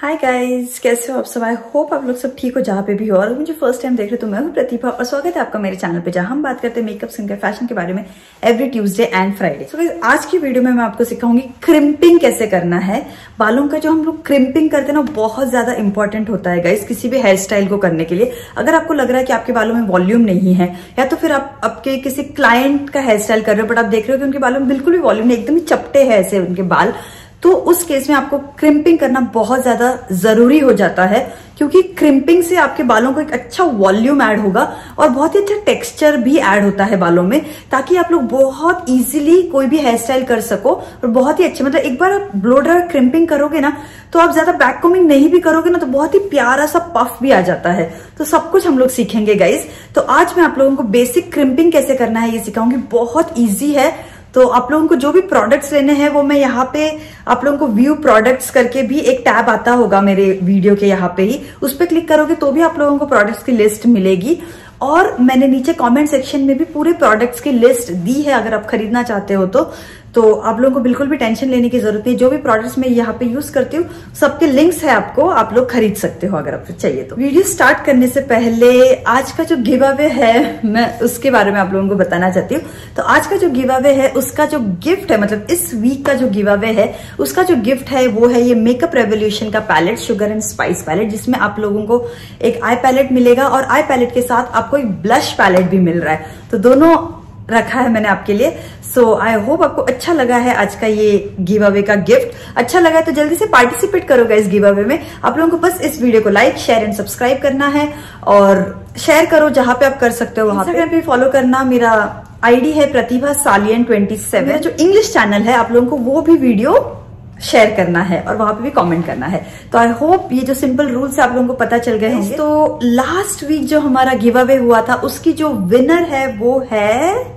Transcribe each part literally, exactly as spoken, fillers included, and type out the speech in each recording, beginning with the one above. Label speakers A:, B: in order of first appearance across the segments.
A: Hi guys, कैसे हो आप सब। आई होप आप लोग सब ठीक हो जहाँ पे भी हो। और मुझे फर्स्ट टाइम देख रहे हो तो मैं हूँ प्रतिभा और स्वागत है आपका मेरे चैनल पे, जहाँ हम बात करते हैं मेकअप, स्किन केयर, फैशन के बारे में every Tuesday and Friday. So guys, आज की वीडियो में मैं आपको सिखाऊंगी क्रिम्पिंग कैसे करना है। बालों का जो हम लोग क्रिम्पिंग करते हैं ना, बहुत ज्यादा इंपॉर्टेंट होता है गाइस किसी भी हेयर स्टाइल को करने के लिए। अगर आपको लग रहा है कि आपके बालों में वॉल्यूम नहीं है, या तो फिर आप आपके किसी क्लाइंट का हेयर स्टाइल कर रहे हो बट आप देख रहे हो कि उनके बालों में बिल्कुल भी वॉल्यूम नहीं, एकदम ही चपटे है ऐसे उनके बाल, तो उस केस में आपको क्रिम्पिंग करना बहुत ज्यादा जरूरी हो जाता है, क्योंकि क्रिम्पिंग से आपके बालों को एक अच्छा वॉल्यूम ऐड होगा और बहुत ही अच्छा टेक्सचर भी ऐड होता है बालों में, ताकि आप लोग बहुत इजीली कोई भी हेयर स्टाइल कर सको। और बहुत ही अच्छे, मतलब एक बार आप ब्लो ड्राई क्रिम्पिंग करोगे ना, तो आप ज्यादा बैक कोमिंग नहीं भी करोगे ना, तो बहुत ही प्यारा सा पफ भी आ जाता है। तो सब कुछ हम लोग सीखेंगे गाइज। तो आज मैं आप लोगों को बेसिक क्रिम्पिंग कैसे करना है ये सिखाऊंगी। बहुत ईजी है। तो आप लोगों को जो भी प्रोडक्ट्स लेने हैं वो मैं यहाँ पे आप लोगों को व्यू प्रोडक्ट्स करके भी एक टैब आता होगा मेरे वीडियो के यहाँ पे ही, उस पर क्लिक करोगे तो भी आप लोगों को प्रोडक्ट्स की लिस्ट मिलेगी। और मैंने नीचे कमेंट सेक्शन में भी पूरे प्रोडक्ट्स की लिस्ट दी है, अगर आप खरीदना चाहते हो तो तो आप लोगों को बिल्कुल भी टेंशन लेने की जरूरत नहीं। जो भी प्रोडक्ट्स मैं यहाँ पे यूज करती हूँ सबके लिंक्स है आपको, आप लोग खरीद सकते हो अगर आपको चाहिए तो। वीडियो स्टार्ट करने से पहले आज का जो गिव अवे है मैं उसके बारे में आप लोगों को बताना चाहती हूँ। तो आज का जो गिव अवे है उसका जो गिफ्ट है, मतलब इस वीक का जो गिव अवे है उसका जो गिफ्ट है वो है ये मेकअप रेवोल्यूशन का palette, sugar and spice palette, जिसमें आप लोगों को एक आई पैलेट मिलेगा और आई पैलेट के साथ आपको एक ब्लश पैलेट भी मिल रहा है। तो दोनों रखा है मैंने आपके लिए। सो आई होप आपको अच्छा लगा है आज का ये गिव अवे का गिफ्ट। अच्छा लगा है तो जल्दी से पार्टिसिपेट करोगा इस गिव अवे में। आप लोगों को बस इस वीडियो को लाइक, शेयर एंड सब्सक्राइब करना है, और शेयर करो जहां पे आप कर सकते हो वहां पे। इंस्टाग्राम पे फॉलो करना, मेरा आईडी है प्रतिभा सालियन ट्वेंटी सेवन। मेरा जो इंग्लिश चैनल है आप लोगों को वो भी वीडियो शेयर करना है और वहां पे भी कमेंट करना है। तो आई होप ये जो सिंपल रूल्स है आप लोगों को पता चल गए होंगे। तो लास्ट वीक जो हमारा गिव अवे हुआ था उसकी जो विनर है वो है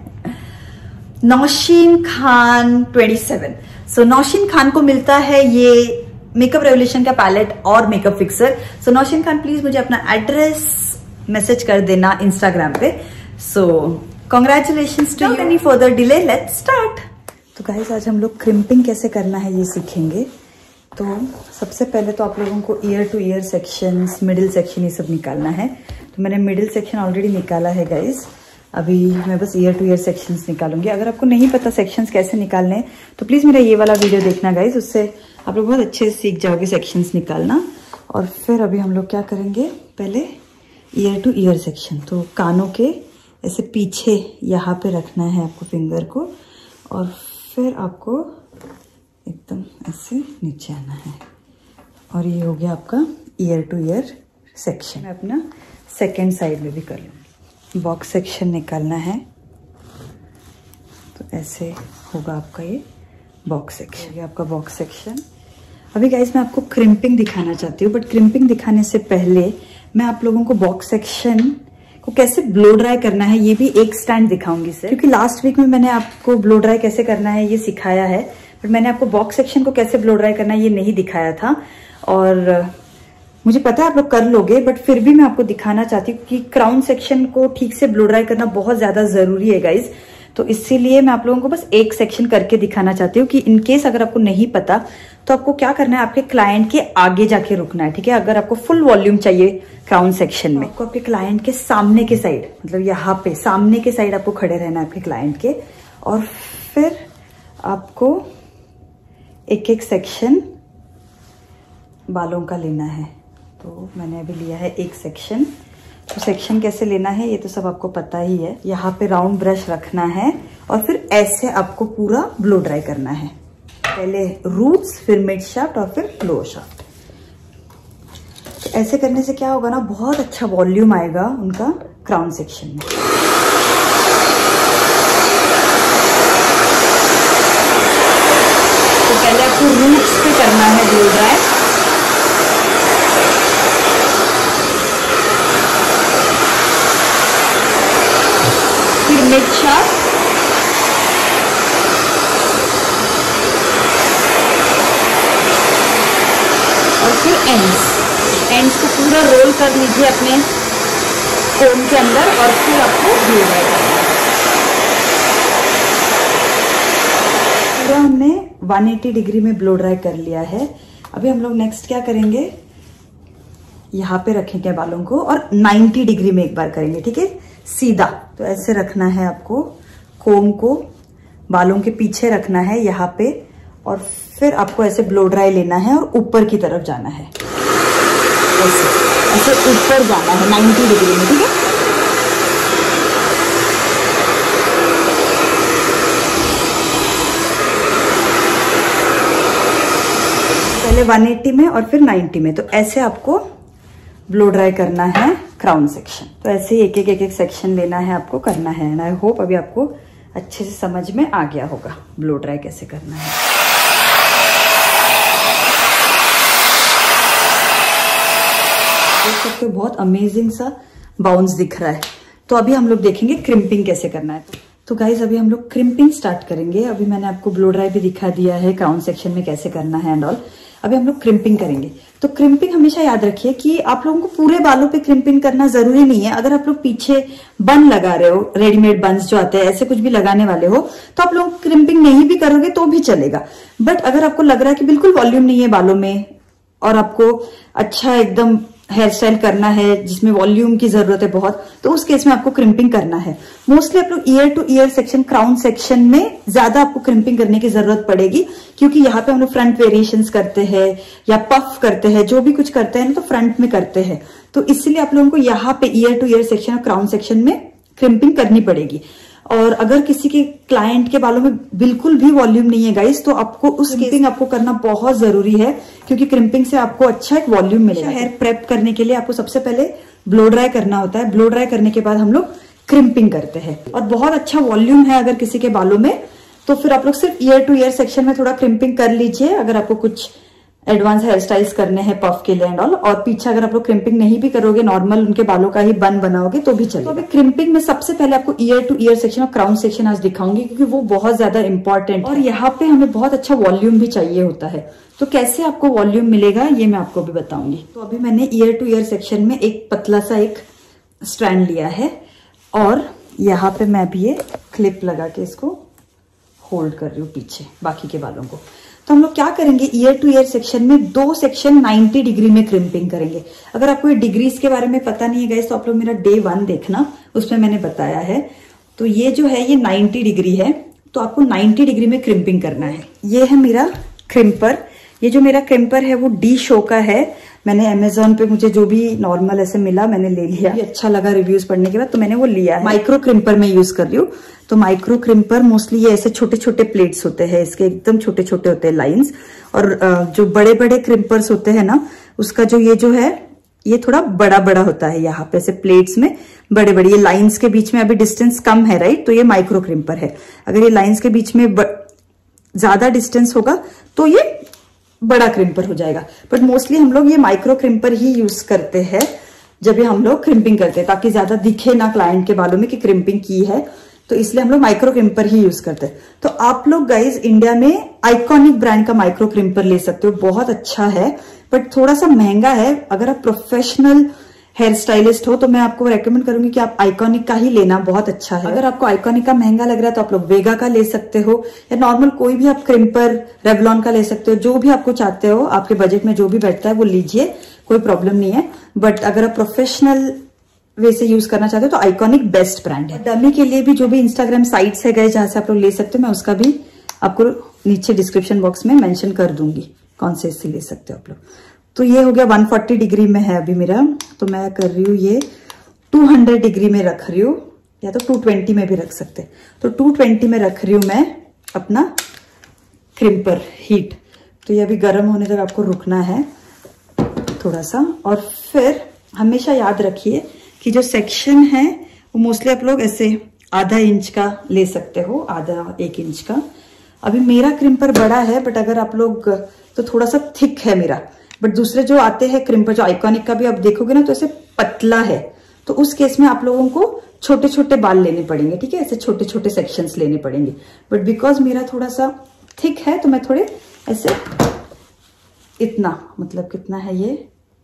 A: Naushin Khan twenty seven. So Naushin Khan को मिलता है ये मेकअप रेवोल्यूशन का पैलेट और makeup fixer. So Naushin Khan please मुझे अपना एड्रेस मैसेज कर देना इंस्टाग्राम पे। So congratulations to you. Any further delay, let's start. तो गाइस, आज हम लोग क्रिम्पिंग कैसे करना है ये सीखेंगे। तो सबसे पहले तो आप लोगों को ear to ear sections, middle section ये सब निकालना है। तो मैंने मिडिल सेक्शन ऑलरेडी निकाला है गाइस। अभी मैं बस ईयर टू ईयर सेक्शंस निकालूंगी। अगर आपको नहीं पता सेक्शंस कैसे निकालने हैं तो प्लीज मेरा ये वाला वीडियो देखना गाइस, उससे आप लोग बहुत अच्छे से सीख जाओगे सेक्शंस निकालना। और फिर अभी हम लोग क्या करेंगे, पहले ईयर टू ईयर सेक्शन। तो कानों के ऐसे पीछे यहाँ पे रखना है आपको फिंगर को, और फिर आपको एकदम ऐसे नीचे आना है। और ये हो गया आपका ईयर टू ईयर सेक्शन। मैं अपना सेकेंड साइड में भी कर लूँगी। बॉक्स सेक्शन निकालना है, तो ऐसे होगा आपका ये बॉक्स सेक्शन। ये आपका बॉक्स सेक्शन। अभी गाइस मैं आपको क्रिम्पिंग दिखाना चाहती हूँ, बट क्रिम्पिंग दिखाने से पहले मैं आप लोगों को बॉक्स सेक्शन को कैसे ब्लो ड्राई करना है ये भी एक स्टैंड दिखाऊंगी सर, क्योंकि लास्ट वीक में मैंने आपको ब्लो ड्राई कैसे करना है ये सिखाया है, बट मैंने आपको बॉक्स सेक्शन को कैसे ब्लो ड्राई करना है ये नहीं दिखाया था। और मुझे पता है आप लोग कर लोगे, बट फिर भी मैं आपको दिखाना चाहती हूँ कि क्राउन सेक्शन को ठीक से ब्लो ड्राई करना बहुत ज्यादा जरूरी है गाइज। तो इसीलिए मैं आप लोगों को बस एक सेक्शन करके दिखाना चाहती हूँ कि इनकेस अगर आपको नहीं पता तो आपको क्या करना है, आपके क्लाइंट के आगे जाके रुकना है, ठीक है। अगर आपको फुल वॉल्यूम चाहिए क्राउन सेक्शन में, आपको आपके क्लाइंट के सामने के साइड, मतलब यहाँ पे सामने के साइड आपको खड़े रहना है आपके क्लाइंट के, और फिर आपको एक एक सेक्शन बालों का लेना है। तो मैंने अभी लिया है एक सेक्शन। तो सेक्शन कैसे लेना है ये तो सब आपको पता ही है। यहाँ पे राउंड ब्रश रखना है और फिर ऐसे आपको पूरा ब्लो ड्राई करना है। पहले रूट्स, फिर मिड शाफ्ट और फिर लोअर शाफ्ट। तो ऐसे करने से क्या होगा ना, बहुत अच्छा वॉल्यूम आएगा उनका क्राउन सेक्शन में। तो पहले आपको रूट्स पे करना है ब्लो ड्राई, मिड शाफ्ट, और फिर एंड्स। एंड्स को पूरा रोल कर लीजिए अपने कोन के अंदर, और फिर आपको ब्लो ड्राई करना है। पूरा हमने एक सौ अस्सी डिग्री में ब्लो ड्राई कर लिया है। अभी हम लोग नेक्स्ट क्या करेंगे, यहाँ पे रखेंगे बालों को और नाइन्टी डिग्री में एक बार करेंगे, ठीक है, सीधा। तो ऐसे रखना है आपको, कोम को बालों के पीछे रखना है यहाँ पे, और फिर आपको ऐसे ब्लो ड्राई लेना है और ऊपर की तरफ जाना है, ऐसे ऐसे ऊपर जाना है नाइन्टी डिग्री में, ठीक है। पहले वन एटी में और फिर नाइन्टी में, तो ऐसे आपको ब्लो ड्राई करना है क्राउन सेक्शन। तो ऐसे ही एक एक एक एक सेक्शन लेना है आपको, करना है। एंड आई होप अभी आपको अच्छे से समझ में आ गया होगा ब्लो ड्राई कैसे करना है। देख सकते हो बहुत अमेजिंग सा बाउंस दिख रहा है। तो अभी हम लोग देखेंगे क्रिम्पिंग कैसे करना है। तो गाइज अभी हम लोग क्रिम्पिंग स्टार्ट करेंगे। अभी मैंने आपको ब्लो ड्राई भी दिखा दिया है क्राउन सेक्शन में कैसे करना है एंड ऑल। अभी हम लोग क्रिम्पिंग करेंगे। तो क्रिम्पिंग हमेशा याद रखिए कि आप लोगों को पूरे बालों पे क्रिम्पिंग करना जरूरी नहीं है। अगर आप लोग पीछे बन लगा रहे हो, रेडीमेड बन्स जो आते हैं, ऐसे कुछ भी लगाने वाले हो, तो आप लोग क्रिम्पिंग नहीं भी करोगे तो भी चलेगा। बट अगर आपको लग रहा है कि बिल्कुल वॉल्यूम नहीं है बालों में और आपको अच्छा एकदम हेयर स्टाइल करना है जिसमें वॉल्यूम की जरूरत है बहुत, तो उस केस में आपको क्रिम्पिंग करना है। मोस्टली आप लोग ear to ear section, crown section में ज्यादा आपको क्रिम्पिंग करने की जरूरत पड़ेगी, क्योंकि यहाँ पे हम लोग फ्रंट वेरिएशंस करते हैं या पफ करते हैं, जो भी कुछ करते हैं ना तो फ्रंट में करते हैं। तो इसलिए आप लोगों को यहाँ पे ईयर टू ईयर सेक्शन और क्राउन सेक्शन में क्रिम्पिंग करनी पड़ेगी। और अगर किसी के क्लाइंट के बालों में बिल्कुल भी वॉल्यूम नहीं है गाइस, तो आपको उस क्रिम्पिंग आपको करना बहुत जरूरी है, क्योंकि क्रिम्पिंग से आपको अच्छा एक वॉल्यूम मिलेगा। हेयर प्रेप करने के लिए आपको सबसे पहले ब्लो ड्राई करना होता है। ब्लो ड्राई करने के बाद हम लोग क्रिम्पिंग करते हैं। और बहुत अच्छा वॉल्यूम है अगर किसी के बालों में, तो फिर आप लोग सिर्फ ईयर टू ईयर सेक्शन में थोड़ा क्रिम्पिंग कर लीजिए। अगर आपको कुछ एडवांस हेयर स्टाइल्स करने हैं पफ के लिए एंड ऑल, और पीछे अगर आप लोग क्रिम्पिंग नहीं भी करोगे, नॉर्मल उनके बालों का ही बन बनाओगे तो भी चलेगा। तो अभी क्रिम्पिंग में सबसे पहले आपको ईयर टू ईयर सेक्शन और क्राउन सेक्शन आज दिखाऊंगी, क्योंकि वो बहुत ज्यादा इंपॉर्टेंट है और यहाँ पे हमें बहुत अच्छा वॉल्यूम भी चाहिए होता है। तो कैसे आपको वॉल्यूम मिलेगा ये मैं आपको भी बताऊंगी। तो अभी मैंने ईयर टू ईयर सेक्शन में एक पतला सा एक स्ट्रैंड लिया है और यहाँ पे मैं भी ये क्लिप लगा के इसको होल्ड कर रही हूँ पीछे बाकी के बालों को। तो हम लोग क्या करेंगे, ईयर टू ईयर सेक्शन में दो सेक्शन नाइन्टी डिग्री में क्रिम्पिंग करेंगे। अगर आपको ये डिग्रीज के बारे में पता नहीं है गाइस, तो आप लोग मेरा डे वन देखना, उसमें मैंने बताया है। तो ये जो है ये नाइन्टी डिग्री है, तो आपको नाइन्टी डिग्री में क्रिम्पिंग करना है। ये है मेरा क्रिम्पर। ये जो मेरा क्रिम्पर है वो डी शो का है। मैंने अमेजोन पे मुझे जो भी नॉर्मल ऐसे मिला मैंने ले लिया, ये अच्छा लगा रिव्यूज पढ़ने के बाद, तो मैंने वो लिया है। माइक्रो क्रिम्पर में यूज कर रही हूँ। तो माइक्रो क्रिम्पर मोस्टली ये ऐसे छोटे छोटे प्लेट्स होते हैं, इसके एकदम छोटे छोटे होते हैं लाइंस। और जो बड़े बड़े क्रिम्पर्स होते हैं ना, उसका जो ये जो है ये थोड़ा बड़ा बड़ा होता है। यहाँ पे ऐसे प्लेट्स में बड़े बड़े, ये लाइन्स के बीच में अभी डिस्टेंस कम है राइट, तो ये माइक्रो क्रिम्पर है। अगर ये लाइन्स के बीच में ज्यादा डिस्टेंस होगा तो ये बड़ा क्रिम्पर हो जाएगा। बट मोस्टली हम लोग ये माइक्रो क्रिम्पर ही यूज करते हैं जब ये हम लोग क्रिम्पिंग करते हैं, ताकि ज्यादा दिखे ना क्लाइंट के बालों में कि क्रिम्पिंग की है, तो इसलिए हम लोग माइक्रो क्रिम्पर ही यूज करते हैं। तो आप लोग गाइज इंडिया में आइकॉनिक ब्रांड का माइक्रो क्रिम्पर ले सकते हो, बहुत अच्छा है बट थोड़ा सा महंगा है। अगर आप प्रोफेशनल हेयर स्टाइलिस्ट हो तो मैं आपको रेकमेंड करूंगी कि आप आइकॉनिक का ही लेना, बहुत अच्छा है। अगर आपको आइकॉनिक का महंगा लग रहा है तो आप लोग वेगा का ले सकते हो, या नॉर्मल कोई भी आप क्रिम्पर रेवलॉन का ले सकते हो। जो भी आपको चाहते हो, आपके बजट में जो भी बैठता है वो लीजिए, कोई प्रॉब्लम नहीं है। बट अगर आप प्रोफेशनल वे से यूज करना चाहते हो तो आइकॉनिक बेस्ट ब्रांड है। डमी के लिए भी जो भी इंस्टाग्राम साइट्स है गए जहां से आप लोग ले सकते हो, मैं उसका भी आपको नीचे डिस्क्रिप्शन बॉक्स में मेंशन कर दूंगी कौन से इससे ले सकते हो आप लोग। तो ये हो गया वन फोर्टी डिग्री में है अभी मेरा, तो मैं कर रही हूँ ये टू हंड्रेड डिग्री में रख रही हूँ, या तो टू ट्वेंटी में भी रख सकते हैं। तो टू ट्वेंटी में रख रही हूँ मैं अपना क्रिम्पर हीट। तो ये अभी गर्म होने तक आपको रुकना है थोड़ा सा। और फिर हमेशा याद रखिए कि जो सेक्शन है वो मोस्टली आप लोग ऐसे आधा इंच का ले सकते हो, आधा एक इंच का। अभी मेरा क्रिम्पर बड़ा है, बट अगर आप लोग तो थोड़ा सा थिक है मेरा, बट दूसरे जो आते हैं क्रिम्पर जो आइकॉनिक का भी आप देखोगे ना तो ऐसे पतला है, तो उस केस में आप लोगों को छोटे छोटे बाल लेने पड़ेंगे, ठीक है, ऐसे छोटे छोटे सेक्शंस लेने पड़ेंगे। बट बिकॉज मेरा थोड़ा सा थिक है तो मैं थोड़े ऐसे इतना, मतलब कितना है ये,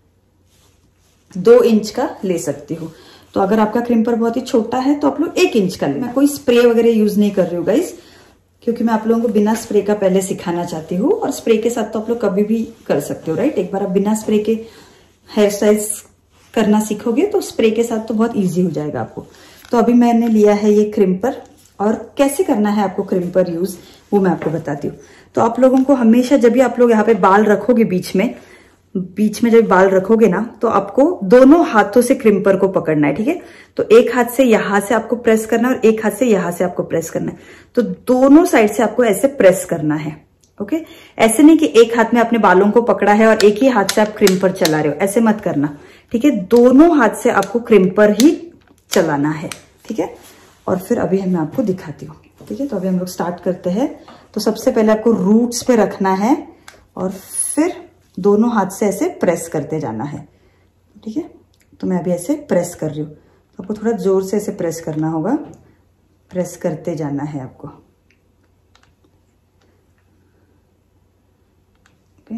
A: दो इंच का ले सकती हूँ। तो अगर आपका क्रिम्पर बहुत ही छोटा है तो आप लोग एक इंच का लेना। मैं कोई स्प्रे वगैरह यूज नहीं कर रही हूँ गाइस, क्योंकि मैं आप लोगों को बिना स्प्रे का पहले सिखाना चाहती हूँ, और स्प्रे के साथ तो आप लोग कभी भी कर सकते हो, राइट। एक बार आप बिना स्प्रे के हेयर स्टाइल्स करना सीखोगे तो स्प्रे के साथ तो बहुत ईजी हो जाएगा आपको। तो अभी मैंने लिया है ये क्रिम्पर, और कैसे करना है आपको क्रिम्पर यूज वो मैं आपको बताती हूँ। तो आप लोगों को हमेशा जब भी आप लोग यहाँ पे बाल रखोगे, बीच में बीच में जब बाल रखोगे ना, तो आपको दोनों हाथों से क्रिम्पर को पकड़ना है, ठीक है। तो एक हाथ से यहां से आपको प्रेस करना है और एक हाथ से यहां से आपको प्रेस करना है। तो दोनों साइड से आपको ऐसे प्रेस करना है, ओके। ऐसे नहीं कि एक हाथ में अपने बालों को पकड़ा है और एक ही हाथ से आप क्रिम्पर चला रहे हो, ऐसे मत करना, ठीक है। दोनों हाथ से आपको क्रिम्पर ही चलाना है, ठीक है। और फिर अभी मैं आपको दिखाती हूँ, ठीक है। तो अभी हम लोग स्टार्ट करते हैं। तो सबसे पहले आपको रूट्स पे रखना है और फिर दोनों हाथ से ऐसे प्रेस करते जाना है, ठीक है। तो मैं अभी ऐसे प्रेस कर रही हूँ, तो आपको थोड़ा जोर से ऐसे प्रेस करना होगा, प्रेस करते जाना है आपको, ओके।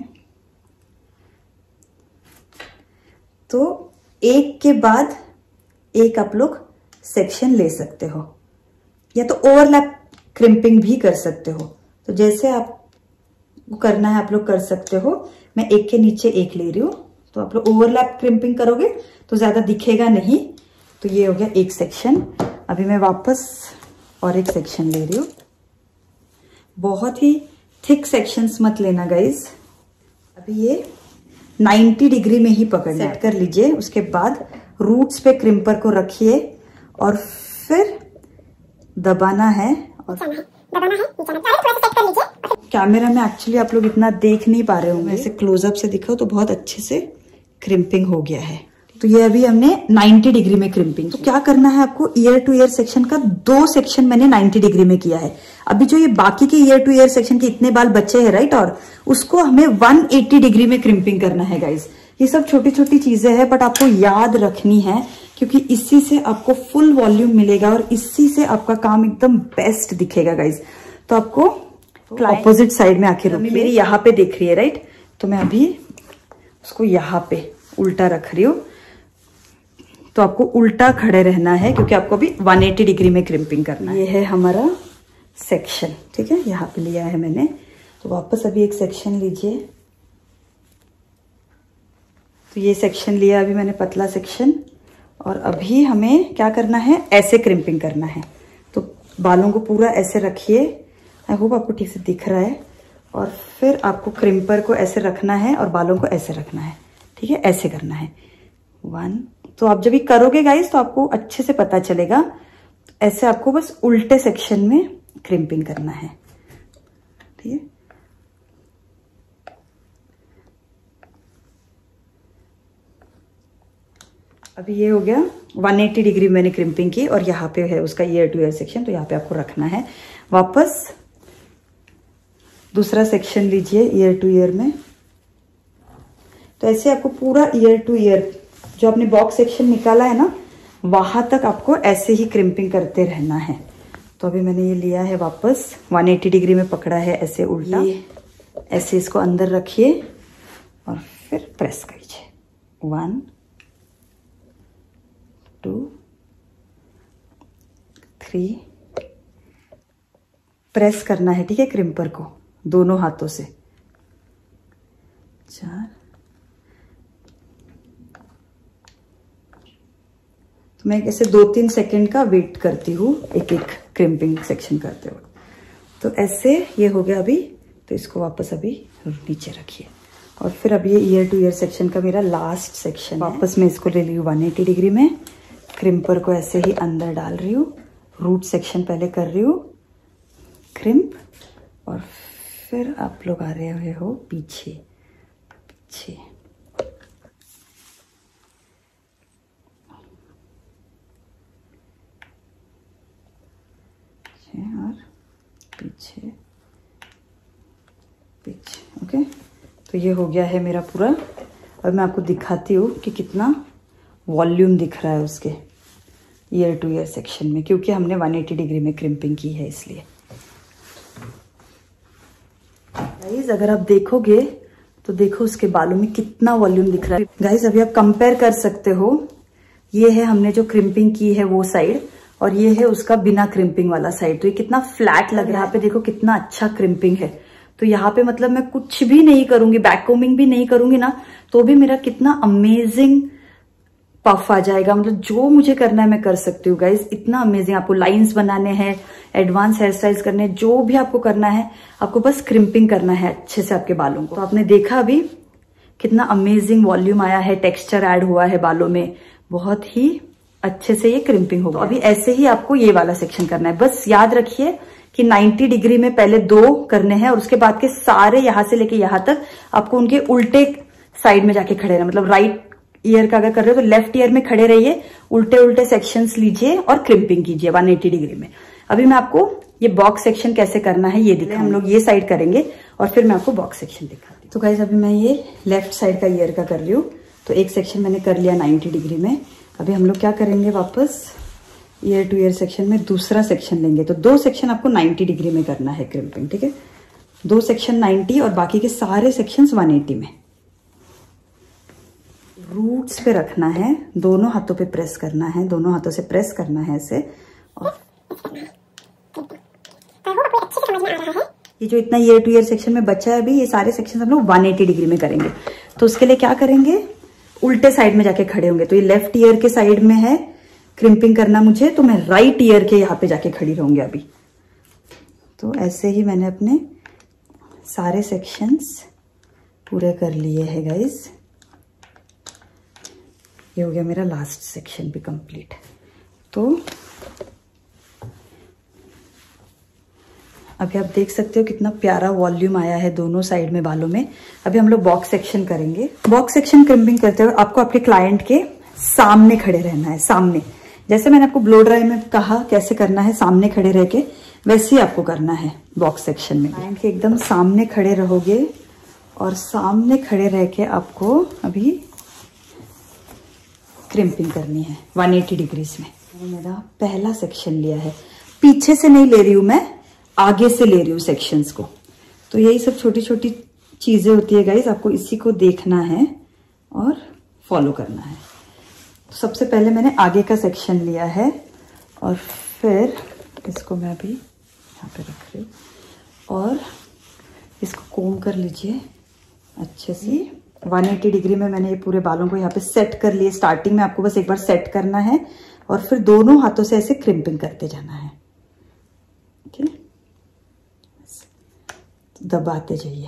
A: तो एक के बाद एक आप लोग सेक्शन ले सकते हो, या तो ओवरलैप क्रिम्पिंग भी कर सकते हो। तो जैसे आप करना है आप लोग कर सकते हो। मैं एक के नीचे एक ले रही हूँ, तो आप लोग ओवरलैप क्रिम्पिंग करोगे तो ज्यादा दिखेगा नहीं। तो ये हो गया एक सेक्शन। अभी मैं वापस और एक सेक्शन ले रही हूँ। बहुत ही थिक सेक्शंस मत लेना गाइज। अभी ये नब्बे डिग्री में ही पकड़ना सेट कर लीजिए। उसके बाद रूट्स पे क्रिम्पर को रखिए और फिर दबाना है और दबाना है, सेट कर लीजिए। कैमरा में एक्चुअली आप लोग इतना देख नहीं पा रहे होंगे, ऐसे क्लोजअप से दिखाओ तो बहुत अच्छे से क्रिम्पिंग हो गया है। तो ये अभी हमने नब्बे डिग्री में क्रिम्पिंग। तो क्या करना है आपको, ईयर टू ईयर सेक्शन का दो सेक्शन मैंने नब्बे डिग्री में किया है। अभी जो ये बाकी के ईयर टू ईयर सेक्शन के इतने बाल बचे हैं, राइट, और उसको हमें एक सौ अस्सी डिग्री में क्रिम्पिंग करना है गाइज। ये सब छोटी छोटी चीजें हैं बट आपको याद रखनी है, क्योंकि इसी से आपको फुल वॉल्यूम मिलेगा और इसी से आपका काम एकदम बेस्ट दिखेगा गाइज। तो आपको ऑपोजिट साइड में आके रुकिए। मेरी यहाँ पे देख रही है, राइट, तो मैं अभी उसको यहाँ पे उल्टा रख रही हूँ। तो आपको उल्टा खड़े रहना है क्योंकि आपको अभी एक सौ अस्सी डिग्री में क्रिम्पिंग करना है। ये है हमारा सेक्शन, ठीक है, यहाँ पे लिया है मैंने। तो वापस अभी एक सेक्शन लीजिए। तो ये सेक्शन लिया अभी मैंने, पतला सेक्शन। और अभी हमें क्या करना है, ऐसे क्रिम्पिंग करना है। तो बालों को पूरा ऐसे रखिए। आई होप आपको ठीक से दिख रहा है। और फिर आपको क्रिम्पर को ऐसे रखना है और बालों को ऐसे रखना है, ठीक है, ऐसे करना है। वन, तो आप जब ये करोगे गाइस तो आपको अच्छे से पता चलेगा। ऐसे आपको बस उल्टे सेक्शन में क्रिम्पिंग करना है, ठीक है। अभी ये हो गया एक सौ अस्सी डिग्री मैंने क्रिम्पिंग की, और यहाँ पे है उसका ईयर टू ईयर सेक्शन, तो यहाँ पे आपको रखना है। वापस दूसरा सेक्शन लीजिए ईयर टू ईयर में। तो ऐसे आपको पूरा ईयर टू ईयर जो आपने बॉक्स सेक्शन निकाला है ना, वहां तक आपको ऐसे ही क्रिम्पिंग करते रहना है। तो अभी मैंने ये लिया है वापस, एक सौ अस्सी डिग्री में पकड़ा है ऐसे उल्टा। ऐसे इसको अंदर रखिए और फिर प्रेस कीजिए। वन, टू, थ्री, प्रेस करना है, ठीक है, क्रिम्पर को दोनों हाथों से। चार। तो मैं ऐसे दो तीन सेकंड का वेट करती हूँ एक एक क्रिम्पिंग सेक्शन करते हुए। तो ऐसे ये हो गया अभी। तो इसको वापस अभी नीचे रखिए। और फिर अब ये ईयर टू ईयर सेक्शन का मेरा लास्ट सेक्शन वापस मैं इसको ले ली हूँ एक सौ अस्सी डिग्री में। क्रिम्पर को ऐसे ही अंदर डाल रही हूँ, रूट सेक्शन पहले कर रही हूँ क्रिम्प, और फिर आप लोग आ रहे हुए हो पीछे पीछे। और पीछे पीछे, ओके। तो ये हो गया है मेरा पूरा। और मैं आपको दिखाती हूँ कि कितना वॉल्यूम दिख रहा है उसके ईयर टू ईयर सेक्शन में, क्योंकि हमने एक सौ अस्सी डिग्री में क्रिम्पिंग की है इसलिए। गाइज अगर आप देखोगे तो देखो उसके बालों में कितना वॉल्यूम दिख रहा है। गाइज अभी आप कंपेयर कर सकते हो, ये है हमने जो क्रिम्पिंग की है वो साइड, और ये है उसका बिना क्रिम्पिंग वाला साइड। तो ये कितना फ्लैट लग रहा है। यहाँ पे देखो कितना अच्छा क्रिम्पिंग है। तो यहाँ पे मतलब मैं कुछ भी नहीं करूंगी, बैक कोमिंग भी नहीं करूंगी ना, तो भी मेरा कितना अमेजिंग पफ आ जाएगा। मतलब जो मुझे करना है मैं कर सकती हूँ गाइज, इतना अमेजिंग। आपको लाइंस बनाने हैं, एडवांस हेयर स्टाइल्स करने, जो भी आपको करना है, आपको बस क्रिम्पिंग करना है अच्छे से आपके बालों को। तो आपने देखा अभी कितना अमेजिंग वॉल्यूम आया है, टेक्सचर ऐड हुआ है बालों में, बहुत ही अच्छे से ये क्रिम्पिंग होगा। तो अभी ऐसे ही आपको ये वाला सेक्शन करना है। बस याद रखिए कि नब्बे डिग्री में पहले दो करने हैं और उसके बाद के सारे यहां से लेके यहां तक आपको उनके उल्टे साइड में जाके खड़े रहना। मतलब राइट ईयर का अगर कर रहे हो तो लेफ्ट ईयर में खड़े रहिए, उल्टे उल्टे सेक्शंस लीजिए और क्रिम्पिंग कीजिए एक सौ अस्सी डिग्री में। अभी मैं आपको ये बॉक्स सेक्शन कैसे करना है ये दिखाऊंगी। हम लोग ये साइड करेंगे और फिर मैं आपको बॉक्स सेक्शन दिखाती हूँ। तो गाइस अभी मैं ये लेफ्ट साइड का ईयर का कर रही हूँ। तो एक सेक्शन मैंने कर लिया नब्बे डिग्री में। अभी हम लोग क्या करेंगे, वापस ईयर टू ईयर सेक्शन में दूसरा सेक्शन लेंगे। तो दो सेक्शन आपको नब्बे डिग्री में करना है क्रिम्पिंग, ठीक है। दो सेक्शन नब्बे और बाकी के सारे सेक्शंस एक सौ अस्सी में। रूट्स पे रखना है, दोनों हाथों पे प्रेस करना है, दोनों हाथों से प्रेस करना है ऐसे। और ये जो इतना ईयर टू ईयर सेक्शन में बचा है अभी, ये सारे सेक्शन हम लोग एक सौ अस्सी डिग्री में करेंगे। तो उसके लिए क्या करेंगे, उल्टे साइड में जाके खड़े होंगे। तो ये लेफ्ट ईयर के साइड में है क्रिम्पिंग करना मुझे, तो मैं राइट ईयर के यहाँ पे जाके खड़ी रहूंगी अभी। तो ऐसे ही मैंने अपने सारे सेक्शंस पूरे कर लिए हैं गाइस। ये हो गया मेरा लास्ट सेक्शन भी कंप्लीट। तो अभी आप देख सकते हो कितना प्यारा वॉल्यूम आया है दोनों साइड में बालों में। अभी हम लोग बॉक्स सेक्शन करेंगे। बॉक्स सेक्शन क्रिम्पिंग करते हुए आपको आपके क्लाइंट के सामने खड़े रहना है, सामने। जैसे मैंने आपको ब्लो ड्राई में कहा कैसे करना है, सामने खड़े रह के, वैसे ही आपको करना है बॉक्स सेक्शन में। क्लाइंट के एकदम सामने खड़े रहोगे और सामने खड़े रह के आपको अभी क्रिम्पिंग करनी है एक सौ अस्सी डिग्रीज में। मेरा पहला सेक्शन लिया है, पीछे से नहीं ले रही हूं मैं, आगे से ले रही हूँ सेक्शंस को। तो यही सब छोटी छोटी चीजें होती है गाइस, आपको इसी को देखना है और फॉलो करना है। तो सबसे पहले मैंने आगे का सेक्शन लिया है और फिर इसको मैं अभी यहाँ पे रख रही हूँ और इसको कोम कर लीजिए अच्छे से। एक सौ अस्सी डिग्री में मैंने ये पूरे बालों को यहाँ पे सेट कर लिए। स्टार्टिंग में आपको बस एक बार सेट करना है और फिर दोनों हाथों से ऐसे क्रिम्पिंग करते जाना है, ठीक है। दबाते जाइए।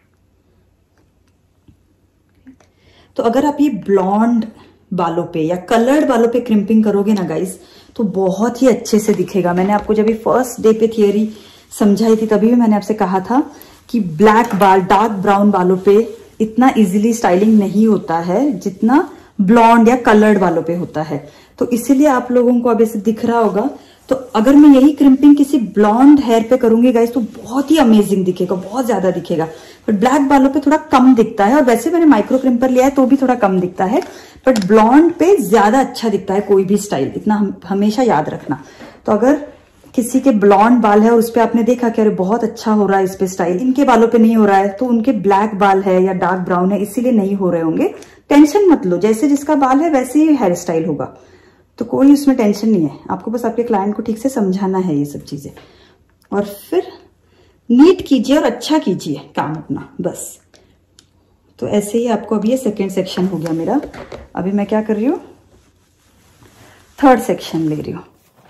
A: तो अगर आप ये ब्लॉन्ड बालों पे या कलर्ड बालों पे क्रिम्पिंग करोगे ना गाइस, तो बहुत ही अच्छे से दिखेगा। मैंने आपको जब फर्स्ट डे पे थियरी समझाई थी तभी भी मैंने आपसे कहा था कि ब्लैक बाल, डार्क ब्राउन बालों पे इतना इजीली स्टाइलिंग नहीं होता है जितना ब्लॉन्ड या कलर्ड बालों पे होता है। तो इसीलिए आप लोगों को अब ऐसे दिख रहा होगा। तो अगर मैं यही क्रिम्पिंग किसी ब्लॉन्ड हेयर पे करूंगी गाइस, तो बहुत ही अमेजिंग दिखेगा, बहुत ज्यादा दिखेगा। बट ब्लैक बालों पे थोड़ा कम दिखता है, और वैसे मैंने माइक्रो क्रिम्पर लिया है तो भी थोड़ा कम दिखता है, बट ब्लॉन्ड पे ज्यादा अच्छा दिखता है कोई भी स्टाइल। इतना हम, हमेशा याद रखना। तो अगर किसी के ब्लॉन्ड बाल है और उस पर आपने देखा कि अरे बहुत अच्छा हो रहा है इस पे स्टाइल, इनके बालों पे नहीं हो रहा है, तो उनके ब्लैक बाल है या डार्क ब्राउन है इसीलिए नहीं हो रहे होंगे। टेंशन मत लो, जैसे जिसका बाल है वैसे ही हेयर स्टाइल होगा, तो कोई उसमें टेंशन नहीं है। आपको बस आपके क्लाइंट को ठीक से समझाना है ये सब चीजें, और फिर नीट कीजिए और अच्छा कीजिए काम अपना, बस। तो ऐसे ही आपको अभी ये सेकेंड सेक्शन हो गया मेरा। अभी मैं क्या कर रही हूँ, थर्ड सेक्शन ले रही हूँ।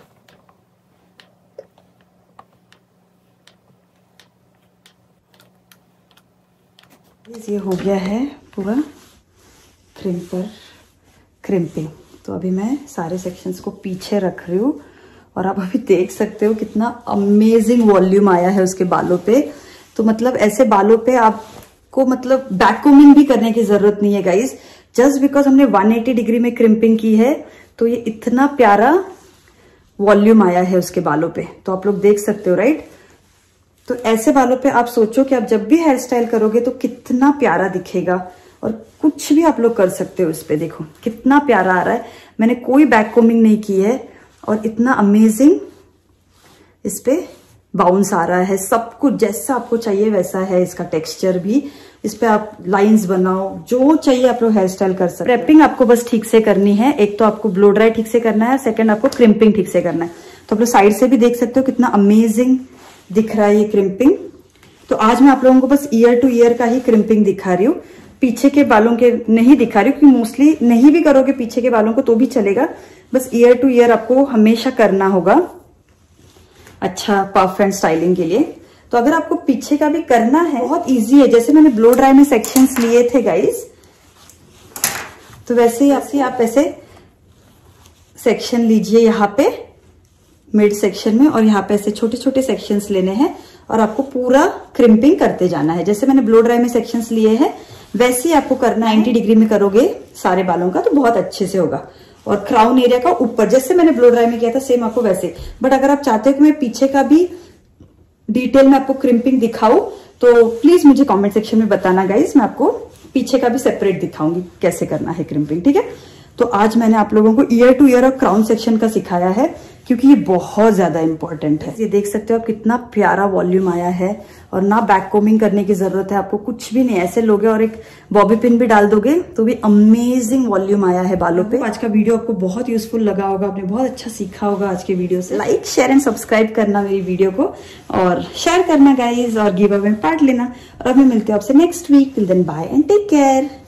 A: ये हो गया है पूरा क्रिम्पर क्रिम्पिंग। तो अभी मैं सारे सेक्शंस को पीछे रख रही हूँ, और आप अभी देख सकते हो कितना अमेजिंग वॉल्यूम आया है उसके बालों पे। तो मतलब ऐसे बालों पे आपको मतलब बैक कोमिंग भी करने की जरूरत नहीं है गाइस, जस्ट बिकॉज हमने एक सौ अस्सी डिग्री में क्रिम्पिंग की है, तो ये इतना प्यारा वॉल्यूम आया है उसके बालों पे। तो आप लोग देख सकते हो, राइट। तो ऐसे बालों पे आप सोचो कि आप जब भी हेयर स्टाइल करोगे तो कितना प्यारा दिखेगा, और कुछ भी आप लोग कर सकते हो इस पे। देखो कितना प्यारा आ रहा है, मैंने कोई बैक कोमिंग नहीं की है और इतना अमेजिंग इस पे बाउंस आ रहा है, सब कुछ जैसा आपको चाहिए वैसा है इसका टेक्सचर भी। इस पे आप लाइंस बनाओ, जो चाहिए आप लोग हेयर स्टाइल कर सकते हैं। रैपिंग आपको बस ठीक से करनी है, एक तो आपको ब्लो ड्राई ठीक से करना है, सेकंड आपको क्रिम्पिंग ठीक से करना है। तो आप लोग साइड से भी देख सकते हो कितना अमेजिंग दिख रहा है ये क्रिम्पिंग। तो आज मैं आप लोगों को बस ईयर टू ईयर का ही क्रिम्पिंग दिखा रही हूँ, पीछे के बालों के नहीं दिखा रही हूँ, क्योंकि मोस्टली नहीं भी करोगे पीछे के बालों को तो भी चलेगा। बस ईयर टू ईयर आपको हमेशा करना होगा अच्छा पफ एंड स्टाइलिंग के लिए। तो अगर आपको पीछे का भी करना है, बहुत इजी है। जैसे मैंने ब्लो ड्राई में सेक्शंस लिए थे गाइस, तो वैसे ही ऐसे आप ऐसे सेक्शन लीजिए यहाँ पे मिड सेक्शन में, और यहाँ पे ऐसे छोटे छोटे सेक्शंस लेने हैं और आपको पूरा क्रिम्पिंग करते जाना है। जैसे मैंने ब्लो ड्राई में सेक्शंस लिए हैं वैसे ही आपको करना है। नाइन्टी डिग्री में करोगे सारे बालों का तो बहुत अच्छे से होगा। और क्राउन एरिया का ऊपर जैसे मैंने ब्लो ड्राई में किया था सेम आपको वैसे। बट अगर आप चाहते हो कि मैं पीछे का भी डिटेल में आपको क्रिम्पिंग दिखाऊं तो प्लीज मुझे कमेंट सेक्शन में बताना गाइज, मैं आपको पीछे का भी सेपरेट दिखाऊंगी कैसे करना है क्रिम्पिंग, ठीक है। तो आज मैंने आप लोगों को ईयर टू ईयर और क्राउन सेक्शन का सिखाया है क्योंकि ये बहुत ज्यादा इंपॉर्टेंट है। ये देख सकते हो आप कितना प्यारा वॉल्यूम आया है, और ना बैक कोमिंग करने की जरूरत है आपको, कुछ भी नहीं। ऐसे लोगे और एक बॉबी पिन भी डाल दोगे तो भी अमेजिंग वॉल्यूम आया है बालों पे। आज का वीडियो आपको बहुत यूजफुल लगा होगा, आपने बहुत अच्छा सीखा होगा आज के वीडियो से। लाइक शेयर एंड सब्सक्राइब करना मेरी वीडियो को, और शेयर करना गाइज, और गिव अवे में पार्ट लेना। और अब मैं मिलती हूँ आपसे next week. Till then bye and take care.